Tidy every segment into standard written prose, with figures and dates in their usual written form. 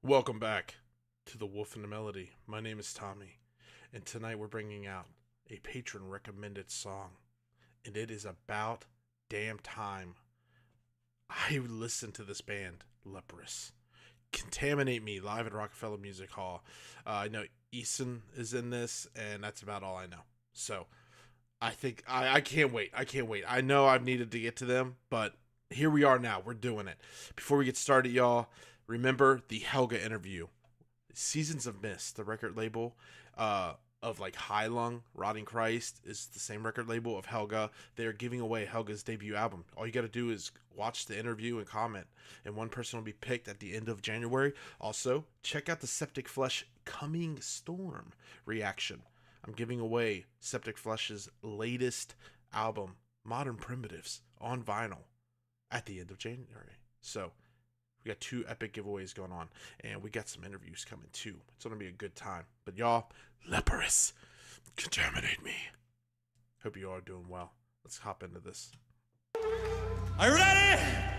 Welcome back to The Wolf and the Melody. My name is Tommy, and tonight we're bringing out a patron recommended song, and it is about damn time I listened to this band, Leprous. Contaminate Me, live at Rockefeller Music Hall. I know Eason is in this, and that's about all I know. So, I think, I can't wait. I can't wait. I know I've needed to get to them, but here we are now. We're doing it. Before we get started, y'all, remember the Helga interview. Seasons of Mist, the record label of like High Lung, Rotting Christ is the same record label of Helga. They're giving away Helga's debut album. All you got to do is watch the interview and comment, and one person will be picked at the end of January. Also, check out the Septic Flesh Coming Storm reaction. I'm giving away Septic Flesh's latest album, Modern Primitives, on vinyl at the end of January. So, we got two epic giveaways going on, and we got some interviews coming too. It's going to be a good time. But y'all, Leprous, Contaminate Me. Hope you all are doing well. Let's hop into this. Are you ready?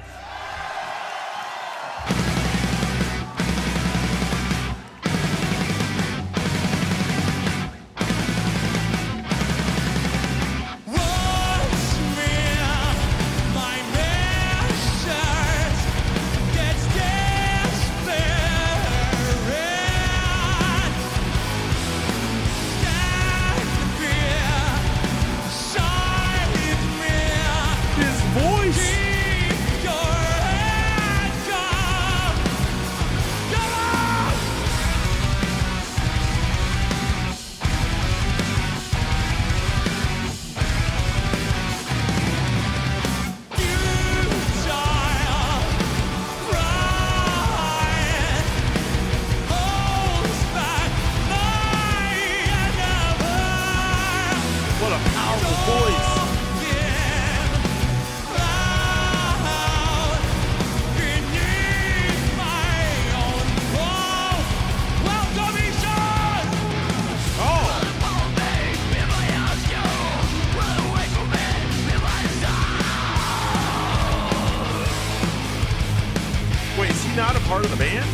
Not a part of the band?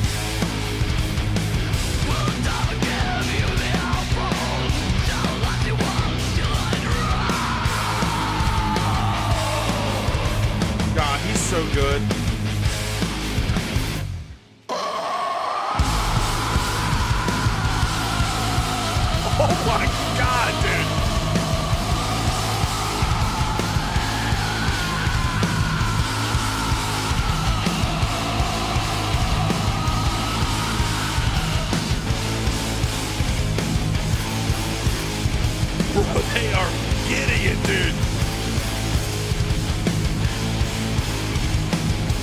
God, he's so good. Oh my God, dude. They are getting it, dude.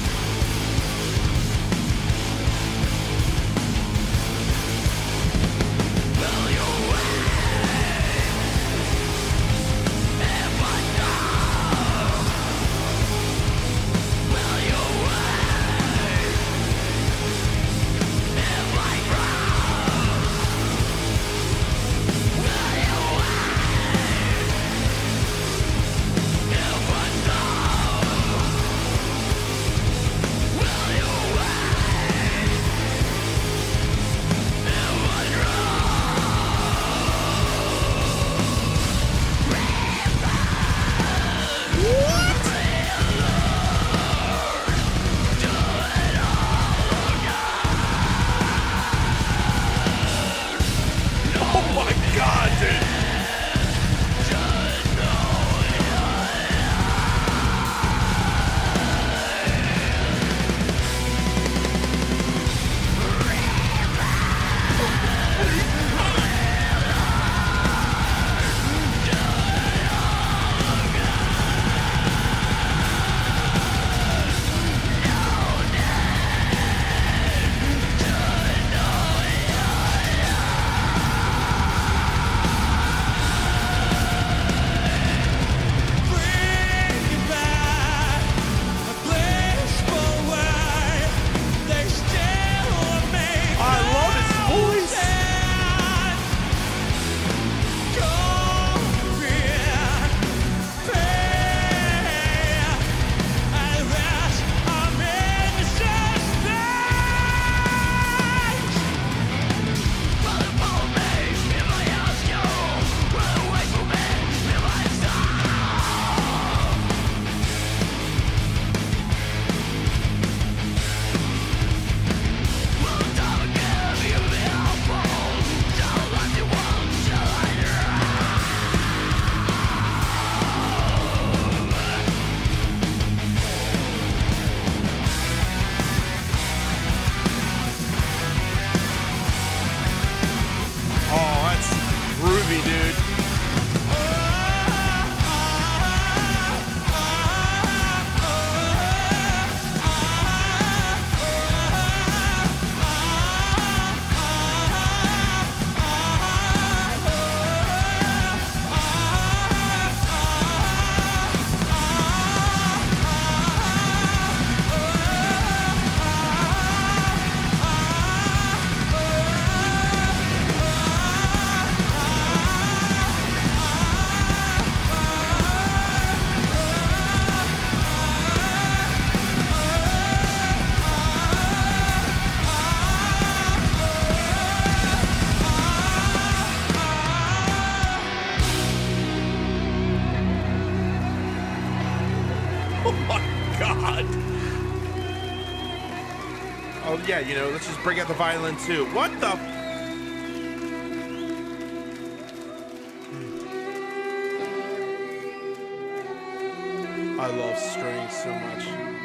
yeah, you know, let's just bring out the violin too. What the? I love strings so much.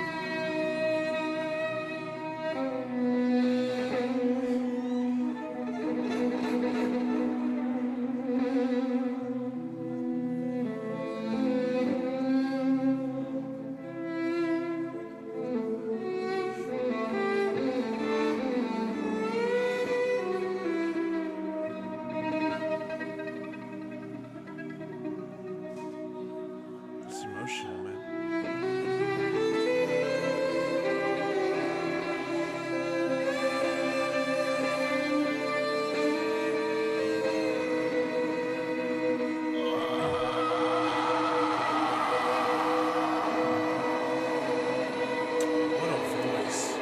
It's emotional, man. What a voice.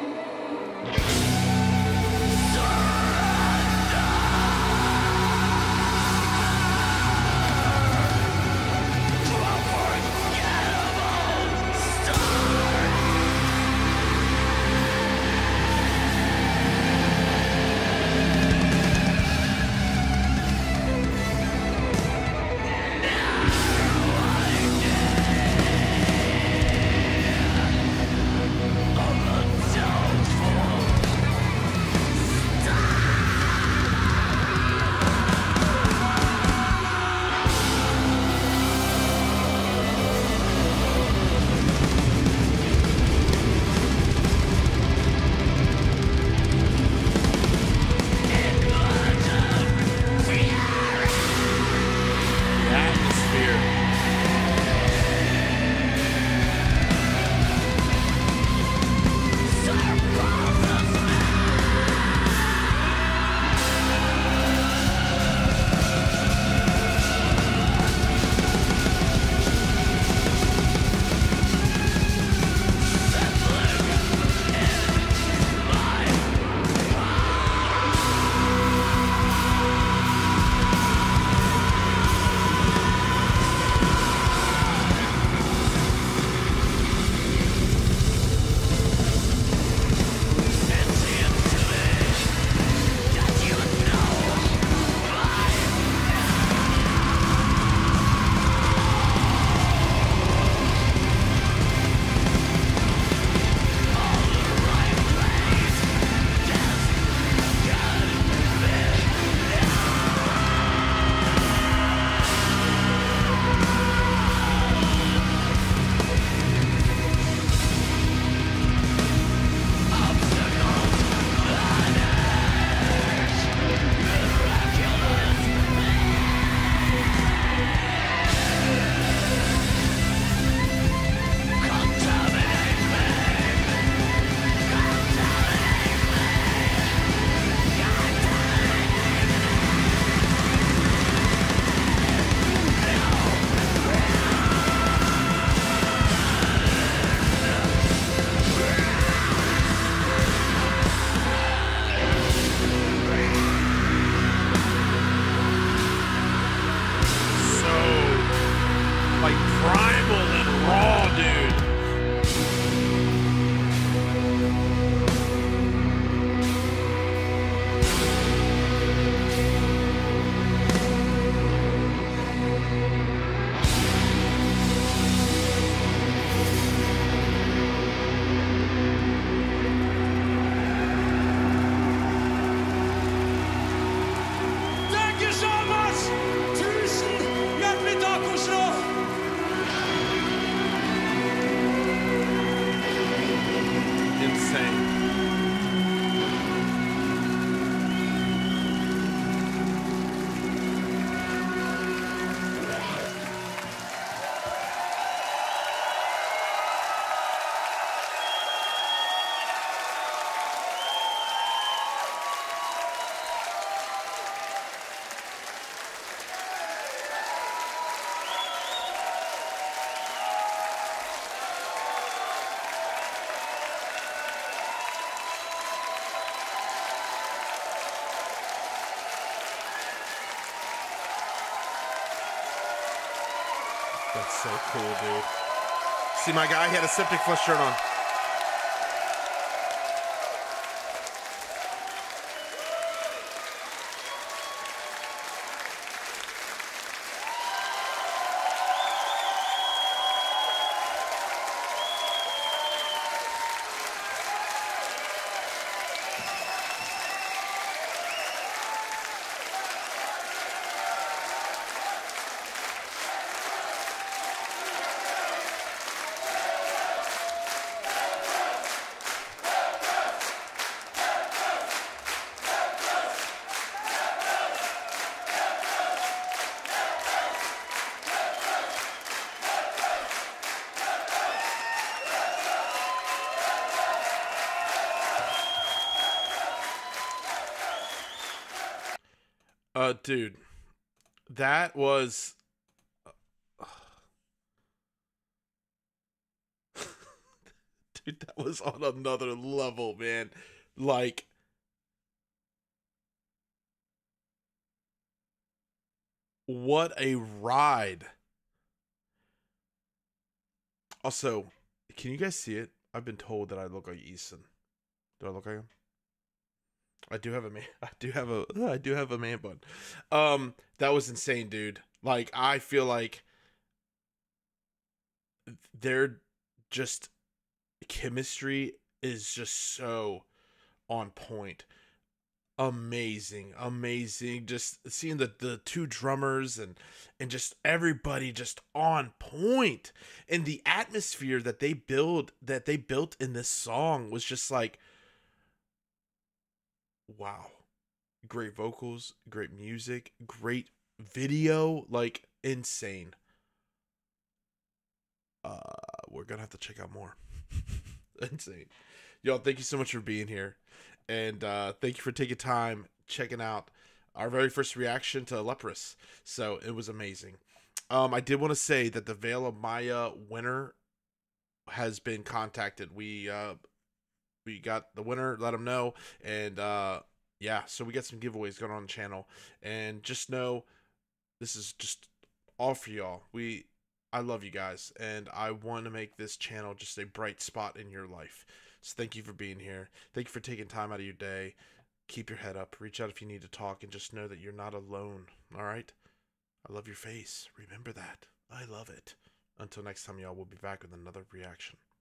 Like primal and raw, dude. Thank you so much! Tusen hjertelig takk, Oslo! Insane. That's so cool, dude. See my guy? He had a septic flush shirt on. Dude, that was dude, that was on another level, man. Like, what a ride. Also, can you guys see it? I've been told that I look like Easton. Do I look like him? I do have a man. I do have a man bun. That was insane, dude. Like, I feel like they're just chemistry is just so on point. Amazing, amazing. Just seeing the two drummers and just everybody just on point. And the atmosphere that they built in this song was just like, wow. Great vocals, great music, great video, like insane. We're gonna have to check out more. Insane. Y'all, thank you so much for being here. And thank you for taking time checking out our very first reaction to Leprous. So it was amazing. I did want to say that the Veil of Maya winner has been contacted. We got the winner, let them know, and yeah, so we got some giveaways going on the channel, and just know this is just all for y'all. I love you guys, and I want to make this channel just a bright spot in your life. So thank you for being here. Thank you for taking time out of your day. Keep your head up. Reach out if you need to talk, and just know that you're not alone. All right? I love your face. Remember that. I love it. Until next time, y'all, we'll be back with another reaction.